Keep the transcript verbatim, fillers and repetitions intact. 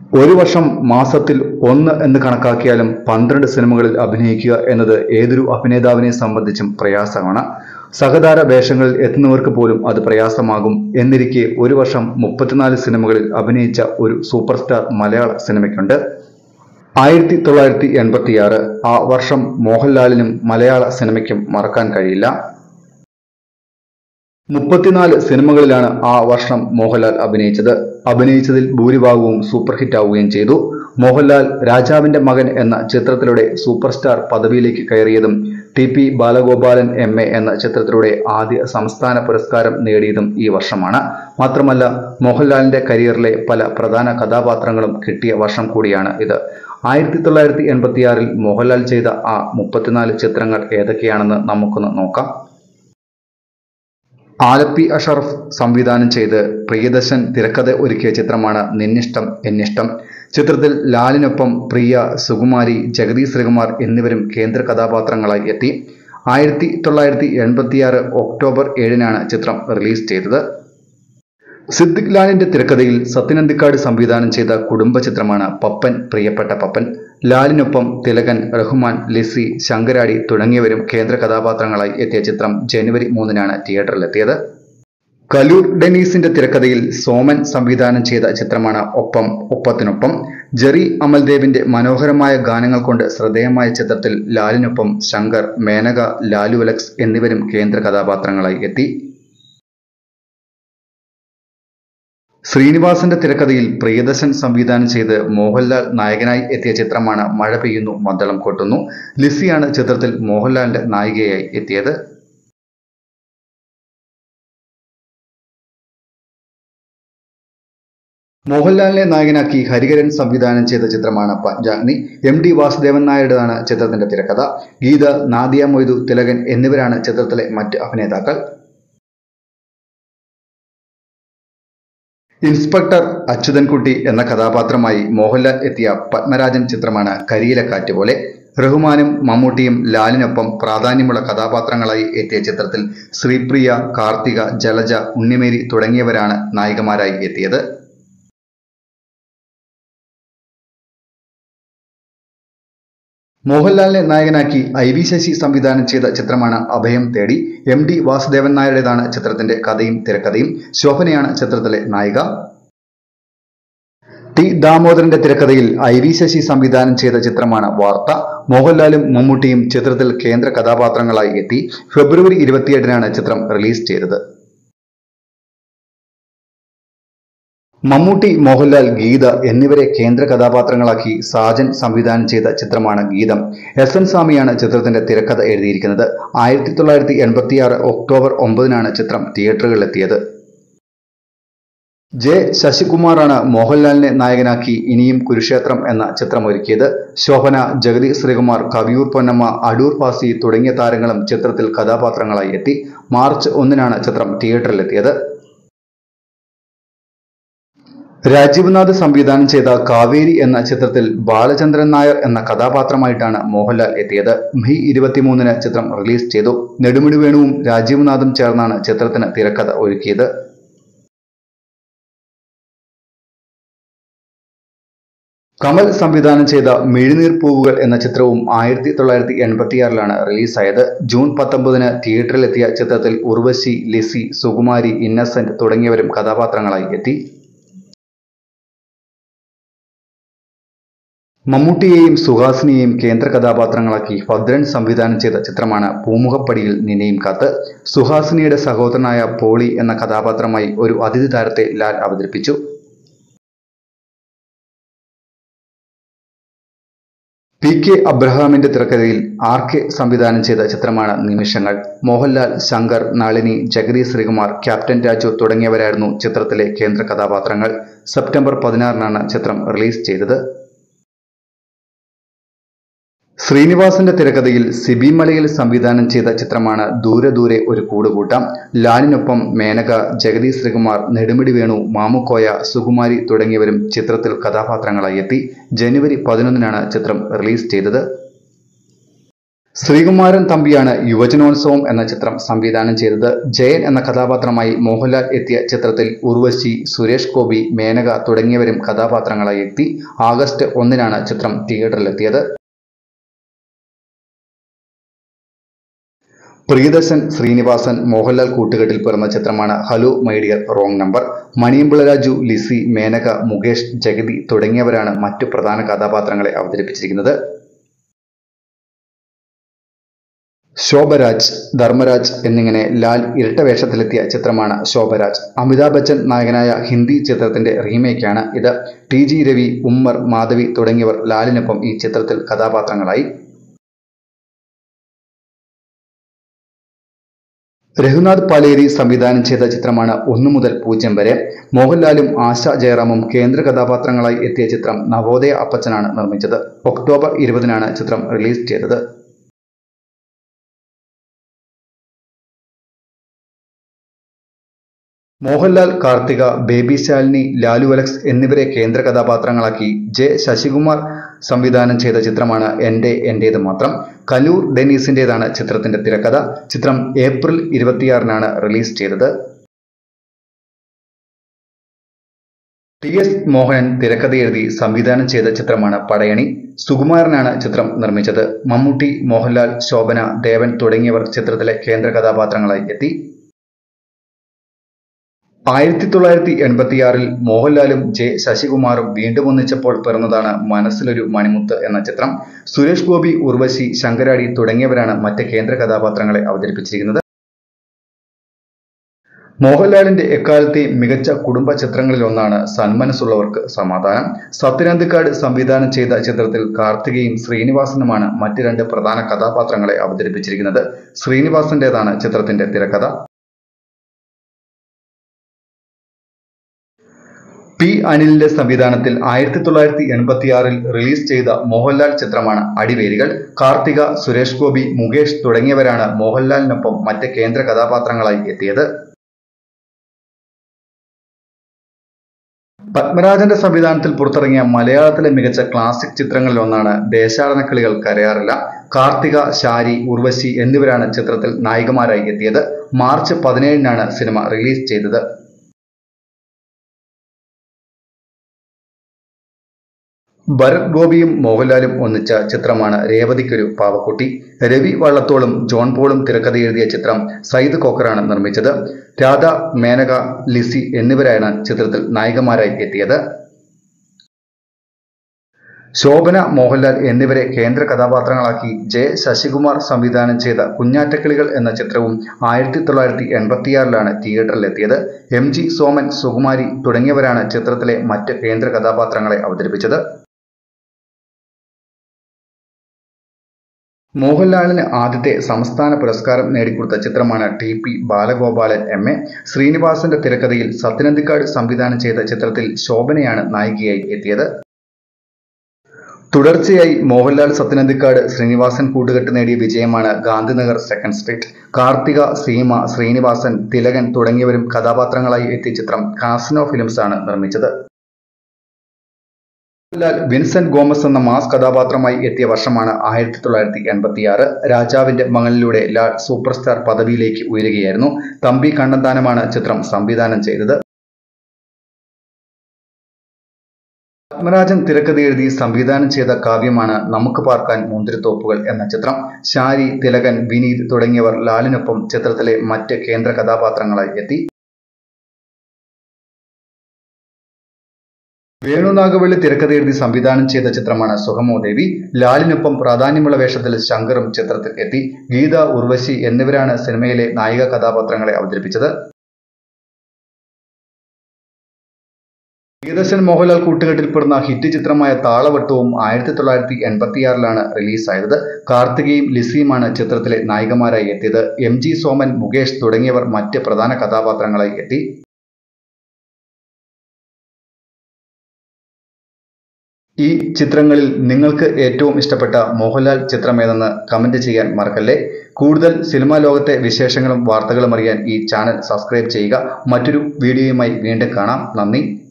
ഒരു വർഷം മാസത്തിൽ ഒന്ന് എന്ന് കണക്കാക്കിയാലും പന്ത്രണ്ട് സിനിമകളിൽ അഭിനയിക്കുക എന്നത് ഏതൊരു അഭിനേതാവിനെ സംബന്ധിച്ചും പ്രയാസമാണ്. സഹതാര വേഷങ്ങളിൽ എത്തുന്നവർക്ക് പോലും അത് പ്രയാസമാകും. എന്നിരിക്കെ ഒരു വർഷം മുപ്പത്തിനാല് സിനിമകളിൽ അഭിനയിച്ച ഒരു സൂപ്പർ സ്റ്റാർ മലയാള സിനിമയ്ക്കുണ്ട്. ആയിരത്തി തൊള്ളായിരത്തി എൺപത്തിയാറ് ആ വർഷം മോഹൻലാലിനും മലയാള സിനിമയ്ക്കും മറക്കാൻ കഴിയില്ല. മുപ്പത്തിനാല് സിനിമകളിലാണ് ആ വർഷം മോഹൻലാൽ അഭിനയിച്ചത്. അഭിനയിച്ചതിൽ ഭൂരിഭാഗവും സൂപ്പർ ഹിറ്റ് ആവുകയും ചെയ്തു. മോഹൻലാൽ രാജാവിന്റെ മകൻ എന്ന ചിത്രത്തിലൂടെ സൂപ്പർ സ്റ്റാർ പദവിയിലേക്ക് കയറിയതും T P Balagopalan M A എന്ന ചിത്രത്തിലൂടെ ആദ്യ സംസ്ഥാന പുരസ്കാരം നേടിയതും ഈ വർഷമാണ്. മാത്രമല്ല, മോഹൻലാലിന്റെ കരിയറിലെ പല പ്രധാന കഥാപാത്രങ്ങളും കിട്ടിയ വർഷം കൂടിയാണ് ഇത്. ആയിരത്തി തൊള്ളായിരത്തി എൺപത്തിയാറിൽ മോഹൻലാൽ ചെയ്ത ആ മുപ്പത്തിനാല് ചിത്രങ്ങൾ ഏതൊക്കെയാണെന്ന് നമുക്കൊന്ന് നോക്കാം. ആലപ്പി അഷറഫ് സംവിധാനം ചെയ്ത് പ്രിയദർശൻ തിരക്കഥ ഒരുക്കിയ ചിത്രമാണ് നിന്നിഷ്ടം എന്നിഷ്ടം. ചിത്രത്തിൽ ലാലിനൊപ്പം പ്രിയ, സുകുമാരി, ജഗതി ശ്രീകുമാർ എന്നിവരും കേന്ദ്ര കഥാപാത്രങ്ങളായി എത്തി. ആയിരത്തി തൊള്ളായിരത്തി എൺപത്തിയാറ് ഒക്ടോബർ ഏഴിനാണ് ചിത്രം റിലീസ് ചെയ്തത്. സിദ്ദിഖ് ലാലിന്റെ തിരക്കഥയിൽ സത്യനന്ദിക്കാട് സംവിധാനം ചെയ്ത കുടുംബ ചിത്രമാണ് പപ്പൻ പ്രിയപ്പെട്ട പപ്പൻ. ലാലിനൊപ്പം തിലകൻ, റഹ്മാൻ, ലിസി, ശങ്കരാടി തുടങ്ങിയവരും കേന്ദ്ര കഥാപാത്രങ്ങളായി എത്തിയ ചിത്രം ജനുവരി മൂന്നിനാണ് തിയേറ്ററിലെത്തിയത്. കലൂർ ഡെനീസിന്റെ തിരക്കഥയിൽ സോമൻ സംവിധാനം ചെയ്ത ചിത്രമാണ് ഒപ്പം ഒപ്പത്തിനൊപ്പം. ജെറി അമൽദേവിന്റെ മനോഹരമായ ഗാനങ്ങൾ കൊണ്ട് ശ്രദ്ധേയമായ ചിത്രത്തിൽ ലാലിനൊപ്പം ശങ്കർ, മേനക, ലാലു അലക്സ് എന്നിവരും കേന്ദ്ര കഥാപാത്രങ്ങളായി എത്തി. ശ്രീനിവാസന്റെ തിരക്കഥയിൽ പ്രിയദർശൻ സംവിധാനം ചെയ്ത് മോഹൻലാൽ നായകനായി എത്തിയ ചിത്രമാണ് മഴ പെയ്യുന്നു മദ്ദളം കൊട്ടുന്നു. ലിസിയാണ് ചിത്രത്തിൽ മോഹൻലാലിന്റെ നായികയായി എത്തിയത്. മോഹൻലാലിനെ നായകനാക്കി ഹരിഹരൻ സംവിധാനം ചെയ്ത ചിത്രമാണ് പഞ്ചാഗ്നി. എം ഡി വാസുദേവൻ നായരുടേതാണ് ചിത്രത്തിന്റെ തിരക്കഥ. ഗീത, നാദിയ മൊയ്തു, തിലകൻ എന്നിവരാണ് ചിത്രത്തിലെ മറ്റ് അഭിനേതാക്കൾ. ഇൻസ്പെക്ടർ അച്യുതൻകുട്ടി എന്ന കഥാപാത്രമായി മോഹൻലാൽ എത്തിയ പത്മരാജൻ ചിത്രമാണ് കരിയില കാറ്റ് പോലെ. റഹ്മാനും മമ്മൂട്ടിയും ലാലിനൊപ്പം പ്രാധാന്യമുള്ള കഥാപാത്രങ്ങളായി എത്തിയ ചിത്രത്തിൽ ശ്രീപ്രിയ, കാർത്തിക, ജലജ, ഉണ്ണിമേരി തുടങ്ങിയവരാണ് നായികമാരായി എത്തിയത്. മോഹൻലാലിനെ നായകനാക്കി ഐ വി ശശി സംവിധാനം ചെയ്ത ചിത്രമാണ് അഭയം തേടി. എം ഡി വാസുദേവൻ നായരുടേതാണ് ചിത്രത്തിന്റെ കഥയും തിരക്കഥയും. ശോഭനയാണ് ചിത്രത്തിലെ നായിക. ടി ദാമോദരന്റെ തിരക്കഥയിൽ ഐ വി ശശി സംവിധാനം ചെയ്ത ചിത്രമാണ് വാർത്ത. മോഹൻലാലും മമ്മൂട്ടിയും ചിത്രത്തിൽ കേന്ദ്ര കഥാപാത്രങ്ങളായി എത്തി. ഫെബ്രുവരി ഇരുപത്തിയെട്ടിനാണ് ചിത്രം റിലീസ് ചെയ്തത്. മമ്മൂട്ടി, മോഹൻലാൽ, ഗീത എന്നിവരെ കേന്ദ്ര കഥാപാത്രങ്ങളാക്കി സാജൻ സംവിധാനം ചെയ്ത ചിത്രമാണ് ഗീതം. എസ് എൻ സ്വാമിയാണ് ചിത്രത്തിന്റെ തിരക്കഥ എഴുതിയിരിക്കുന്നത്. ആയിരത്തി തൊള്ളായിരത്തി എൺപത്തിയാറ് ഒക്ടോബർ ഒമ്പതിനാണ് ചിത്രം തിയേറ്ററുകളിലെത്തിയത്. ജെ ശശികുമാറാണ് മോഹൻലാലിനെ നായകനാക്കി ഇനിയും കുരുക്ഷേത്രം എന്ന ചിത്രമൊരുക്കിയത്. ശോഭന, ജഗതി ശ്രീകുമാർ, കവിയൂർ പൊന്നമ്മ, അടൂർ ഭാസി തുടങ്ങിയ താരങ്ങളും ചിത്രത്തിൽ കഥാപാത്രങ്ങളായി എത്തി. മാർച്ച് ഒന്നിനാണ് ചിത്രം തിയേറ്ററിലെത്തിയത്. രാജീവ് നാഥ് സംവിധാനം ചെയ്ത കാവേരി എന്ന ചിത്രത്തിൽ ബാലചന്ദ്രൻ നായർ എന്ന കഥാപാത്രമായിട്ടാണ് മോഹൻലാൽ എത്തിയത്. മെയ് ഇരുപത്തിമൂന്നിന് ചിത്രം റിലീസ് ചെയ്തു. നെടുമുടി വേണുവും രാജീവ് നാഥും ചേർന്നാണ് ചിത്രത്തിന് തിരക്കഥ ഒരുക്കിയത്. കമൽ സംവിധാനം ചെയ്ത മിഴിനീർ പൂവുകൾ എന്ന ചിത്രവും ആയിരത്തി തൊള്ളായിരത്തി എൺപത്തിയാറിലാണ് റിലീസായത്. ജൂൺ പത്തൊമ്പതിന് തിയേറ്ററിലെത്തിയ ചിത്രത്തിൽ ഉർവശി, ലിസി, സുകുമാരി, ഇന്നസെന്റ് തുടങ്ങിയവരും കഥാപാത്രങ്ങളായി എത്തി. മമ്മൂട്ടിയെയും സുഹാസിനിയെയും കേന്ദ്ര കഥാപാത്രങ്ങളാക്കി ഭദ്രൻ സംവിധാനം ചെയ്ത ചിത്രമാണ് പൂമുഖപ്പടിയിൽ നിന്നെയും കാത്ത്. സുഹാസിനിയുടെ സഹോദരനായ പോളി എന്ന കഥാപാത്രമായി ഒരു അതിഥി താരത്തെ ലാൽ അവതരിപ്പിച്ചു. പി കെ അബ്രഹാമിന്റെ തിരക്കഥയിൽ ആർ കെ സംവിധാനം ചെയ്ത ചിത്രമാണ് നിമിഷങ്ങൾ. മോഹൻലാൽ, ശങ്കർ, നളിനി, ജഗതി ശ്രീകുമാർ, ക്യാപ്റ്റൻ രാജു തുടങ്ങിയവരായിരുന്നു ചിത്രത്തിലെ കേന്ദ്ര കഥാപാത്രങ്ങൾ. സെപ്റ്റംബർ പതിനാറിനാണ് ചിത്രം റിലീസ് ചെയ്തത്. ശ്രീനിവാസന്റെ തിരക്കഥയിൽ സിബി മലയിൽ സംവിധാനം ചെയ്ത ചിത്രമാണ് ദൂരെ ദൂരെ ഒരു കൂടുകൂട്ടാം. ലാലിനൊപ്പം മേനക, ജഗതി ശ്രീകുമാർ, നെടുമുടി വേണു, മാമുക്കോയ, സുകുമാരി തുടങ്ങിയവരും ചിത്രത്തിൽ കഥാപാത്രങ്ങളായി എത്തി. ജനുവരി പതിനൊന്നിനാണ് ചിത്രം റിലീസ് ചെയ്തത്. ശ്രീകുമാരൻ തമ്പിയാണ് യുവജനോത്സവം എന്ന ചിത്രം സംവിധാനം ചെയ്തത്. ജയൻ എന്ന കഥാപാത്രമായി മോഹൻലാൽ എത്തിയ ചിത്രത്തിൽ ഉർവശി, സുരേഷ് ഗോപി, മേനക തുടങ്ങിയവരും കഥാപാത്രങ്ങളായി എത്തി. ആഗസ്റ്റ് ഒന്നിനാണ് ചിത്രം തിയേറ്ററിലെത്തിയത്. പ്രിയദർശൻ, ശ്രീനിവാസൻ, മോഹൻലാൽ കൂട്ടുകെട്ടിൽ പിറന്ന ചിത്രമാണ് hello my dear wrong number. Maniyanpilla Raju, Lissy, Menaka, Mukesh, Jagathy തുടങ്ങിയവരാണ് മറ്റു പ്രധാന കഥാപാത്രങ്ങളെ അവതരിപ്പിച്ചിരിക്കുന്നത്. ശോഭരാജ്, ധർമ്മരാജ് എന്നിങ്ങനെ ലാൽ ഇരട്ട വേഷത്തിലെത്തിയ ചിത്രമാണ് ശോഭരാജ്. അമിതാഭ് ബച്ചൻ നായകനായ ഹിന്ദി ചിത്രത്തിന്റെ റീമേക്കാണ് ഇത്. ടി ജി രവി, ഉമ്മർ, മാധവി തുടങ്ങിയവർ ലാലിനൊപ്പം ഈ ചിത്രത്തിൽ കഥാപാത്രങ്ങളായി. രഘുനാഥ് പാലേരി സംവിധാനം ചെയ്ത ചിത്രമാണ് ഒന്നു മുതൽ പൂജ്യം വരെ. മോഹൻലാലും ആശ ജയറാമും കേന്ദ്ര കഥാപാത്രങ്ങളായി എത്തിയ ചിത്രം നവോദയ അപ്പച്ചനാണ് നിർമ്മിച്ചത്. ഒക്ടോബർ ഇരുപതിനാണ് ചിത്രം റിലീസ് ചെയ്തത്. മോഹൻലാൽ, കാർത്തിക, ബേബി ശാലിനി, ലാലു അലക്സ് എന്നിവരെ കേന്ദ്ര കഥാപാത്രങ്ങളാക്കി ജെ ശശികുമാർ സംവിധാനം ചെയ്ത ചിത്രമാണ് എന്റെ എന്റേത് മാത്രം. കലൂർ ഡെന്നീസിന്റേതാണ് ചിത്രത്തിന്റെ തിരക്കഥ. ചിത്രം ഏപ്രിൽ ഇരുപത്തിയാറിനാണ് റിലീസ് ചെയ്തത്. ടി എസ് മോഹനൻ തിരക്കഥ എഴുതി സംവിധാനം ചെയ്ത ചിത്രമാണ് പടയണി. സുകുമാരനാണ് ചിത്രം നിർമ്മിച്ചത്. മമ്മൂട്ടി, മോഹൻലാൽ, ശോഭന, ദേവൻ തുടങ്ങിയവർ ചിത്രത്തിലെ കേന്ദ്ര കഥാപാത്രങ്ങളായി എത്തി. ആയിരത്തി തൊള്ളായിരത്തി എൺപത്തിയാറിൽ മോഹൻലാലും ജെ ശശികുമാറും വീണ്ടും ഒന്നിച്ചപ്പോൾ പിറന്നതാണ് മനസ്സിലൊരു മണിമുത്ത് എന്ന ചിത്രം. സുരേഷ് ഗോപി, ഉർവശി, ശങ്കരാടി തുടങ്ങിയവരാണ് മറ്റ് കേന്ദ്ര കഥാപാത്രങ്ങളെ അവതരിപ്പിച്ചിരിക്കുന്നത്. മോഹൻലാലിന്റെ എക്കാലത്തെ മികച്ച കുടുംബ ചിത്രങ്ങളിലൊന്നാണ് സന്മനസ്സുള്ളവർക്ക് സമാധാനം. സത്യനന്ദിക്കാട് സംവിധാനം ചെയ്ത ചിത്രത്തിൽ കാർത്തികയും ശ്രീനിവാസനുമാണ് മറ്റ് രണ്ട് പ്രധാന കഥാപാത്രങ്ങളെ അവതരിപ്പിച്ചിരിക്കുന്നത്. ശ്രീനിവാസന്റേതാണ് ചിത്രത്തിന്റെ തിരക്കഥ. പി അനിലിന്റെ സംവിധാനത്തിൽ ആയിരത്തി തൊള്ളായിരത്തി എൺപത്തിയാറിൽ റിലീസ് ചെയ്ത മോഹൻലാൽ ചിത്രമാണ് അടിവേരുകൾ. കാർത്തിക, സുരേഷ് ഗോപി, മുകേഷ് തുടങ്ങിയവരാണ് മോഹൻലാലിനൊപ്പം മറ്റ് കേന്ദ്ര കഥാപാത്രങ്ങളായി എത്തിയത്. പത്മരാജന്റെ സംവിധാനത്തിൽ പുറത്തിറങ്ങിയ മലയാളത്തിലെ മികച്ച ക്ലാസിക് ചിത്രങ്ങളിലൊന്നാണ് ദേശാടനക്കിളികൾ കരയാറില്ല. കാർത്തിക, ശാരി, ഉർവശി എന്നിവരാണ് ചിത്രത്തിൽ നായികമാരായി എത്തിയത്. മാർച്ച് പതിനേഴിനാണ് സിനിമ റിലീസ് ചെയ്തത്. ഭരത് ഗോപിയും മോഹൻലാലും ഒന്നിച്ച ചിത്രമാണ് രേവതിക്കൊരു പാവക്കുട്ടി. രവി വള്ളത്തോളും ജോൺ പോളും തിരക്കഥ എഴുതിയ ചിത്രം സയ്യിദ് കോക്കറാണ് നിർമ്മിച്ചത്. രാധ, മേനക, ലിസി എന്നിവരാണ് ചിത്രത്തിൽ നായികമാരായി എത്തിയത്. ശോഭന, മോഹൻലാൽ എന്നിവരെ കേന്ദ്ര കഥാപാത്രങ്ങളാക്കി ജെ ശശികുമാർ സംവിധാനം ചെയ്ത കുഞ്ഞാറ്റക്കിളികൾ എന്ന ചിത്രവും ആയിരത്തി തൊള്ളായിരത്തി എൺപത്തിയാറിലാണ് തിയേറ്ററിലെത്തിയത്. എം ജി സോമൻ, സുകുമാരി തുടങ്ങിയവരാണ് ചിത്രത്തിലെ മറ്റ് കേന്ദ്ര കഥാപാത്രങ്ങളെ അവതരിപ്പിച്ചത്. മോഹൻലാലിന് ആദ്യത്തെ സംസ്ഥാന പുരസ്കാരം നേടിക്കൊടുത്ത ചിത്രമാണ് T P Balagopalan M A. ശ്രീനിവാസന്റെ തിരക്കഥയിൽ സത്യനന്ദിക്കാട് സംവിധാനം ചെയ്ത ചിത്രത്തിൽ ശോഭനയാണ് നായികയായി എത്തിയത്. തുടർച്ചയായി മോഹൻലാൽ, സത്യനന്ദിക്കാട്, ശ്രീനിവാസൻ കൂട്ടുകെട്ട് നേടിയ വിജയമാണ് ഗാന്ധിനഗർ സെക്കൻഡ് സ്ട്രീറ്റ്. കാർത്തിക, സീമ, ശ്രീനിവാസൻ, തിലകൻ തുടങ്ങിയവരും കഥാപാത്രങ്ങളായി എത്തിയ ചിത്രം കാസിനോ ഫിലിംസ് ആണ് നിർമ്മിച്ചത്. മോഹൻലാൽ വിൻസെന്റ് ഗോമസ് എന്ന മാസ് കഥാപാത്രമായി എത്തിയ വർഷമാണ് ആയിരത്തി തൊള്ളായിരത്തി എൺപത്തിയാറ്. രാജാവിന്റെ മകനിലൂടെ ലാൽ സൂപ്പർ സ്റ്റാർ പദവിയിലേക്ക് ഉയരുകയായിരുന്നു. തമ്പി കണ്ണന്താനമാണ് ചിത്രം സംവിധാനം ചെയ്തത്. പത്മരാജൻ തിരക്കഥ എഴുതി സംവിധാനം ചെയ്ത കാവ്യമാണ് നമുക്ക് പാർക്കാൻ മുന്തിരിത്തോപ്പുകൾ എന്ന ചിത്രം. ശാരി, തിലകൻ, വിനീത് തുടങ്ങിയവർ ലാലിനൊപ്പം ചിത്രത്തിലെ മറ്റ് കേന്ദ്ര കഥാപാത്രങ്ങളായി എത്തി. വേണു നാഗവള്ളി തിരക്കഥ എഴുതി സംവിധാനം ചെയ്ത ചിത്രമാണ് സുഗമോ ദേവി. ലാലിനൊപ്പം പ്രാധാന്യമുള്ള വേഷത്തിൽ ശങ്കറും ചിത്രത്തിൽ എത്തി. ഗീത, ഉർവശി എന്നിവരാണ് സിനിമയിലെ നായിക കഥാപാത്രങ്ങളെ അവതരിപ്പിച്ചത്. പ്രിയദർശൻ, മോഹൻലാൽ കൂട്ടുകെട്ടിൽ പിറന്ന ഹിറ്റ് ചിത്രമായ താളവട്ടവും ആയിരത്തി തൊള്ളായിരത്തി എൺപത്തിയാറിലാണ് റിലീസായത്. കാർത്തികയും ലിസിയുമാണ് ചിത്രത്തിലെ നായികമാരായി എത്തിയത്. എം ജി സോമൻ, മുകേഷ് തുടങ്ങിയവർ മറ്റ് പ്രധാന കഥാപാത്രങ്ങളായി എത്തി. ഈ ചിത്രങ്ങളിൽ നിങ്ങൾക്ക് ഏറ്റവും ഇഷ്ടപ്പെട്ട മോഹൻലാൽ ചിത്രമേതെന്ന് കമന്റ് ചെയ്യാൻ മറക്കല്ലേ. കൂടുതൽ സിനിമാ ലോകത്തെ വിശേഷങ്ങളും വാർത്തകളും അറിയാൻ ഈ ചാനൽ സബ്സ്ക്രൈബ് ചെയ്യുക. മറ്റൊരു വീഡിയോയുമായി വീണ്ടും കാണാം. നന്ദി.